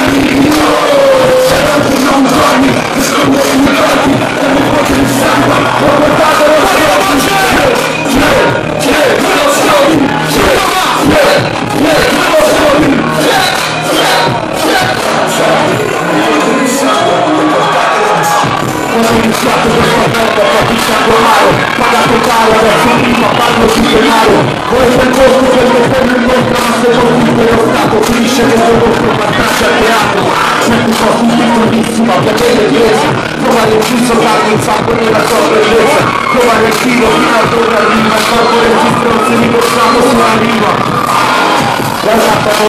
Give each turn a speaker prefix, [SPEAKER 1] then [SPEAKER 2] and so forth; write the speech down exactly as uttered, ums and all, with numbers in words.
[SPEAKER 1] Pagato caro, adesso prima parlo sul denaro. Voi per posto per metterlo in mostra, ma se colpite lo Stato finisce questo vostro passaggio al teatro. Certi posti piccolissima, piacere chiesa, trovare il giusto taglio in sangue nella sua bellezza, trovare il filo fino a dove arriva il corpo del sistema, se mi portiamo sulla riva.